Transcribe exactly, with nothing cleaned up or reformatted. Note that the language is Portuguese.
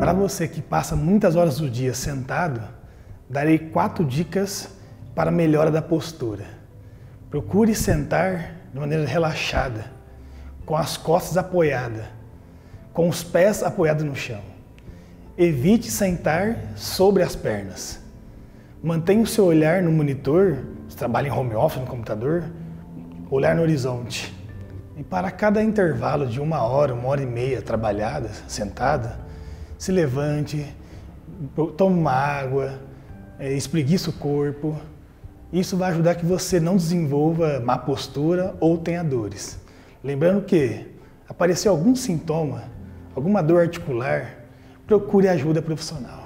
Para você que passa muitas horas do dia sentado, darei quatro dicas para a melhora da postura. Procure sentar de maneira relaxada, com as costas apoiadas, com os pés apoiados no chão. Evite sentar sobre as pernas. Mantenha o seu olhar no monitor, se trabalha em home office, no computador, olhar no horizonte. E para cada intervalo de uma hora, uma hora e meia trabalhada, sentada, se levante, tome uma água, espreguiça o corpo. Isso vai ajudar que você não desenvolva má postura ou tenha dores. Lembrando que, aparecer algum sintoma, alguma dor articular, procure ajuda profissional.